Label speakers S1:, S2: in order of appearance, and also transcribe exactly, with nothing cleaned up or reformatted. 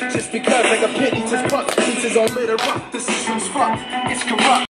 S1: Just because I got pennies, just bucks, pieces on litter rock. The system's fucked, it's corrupt.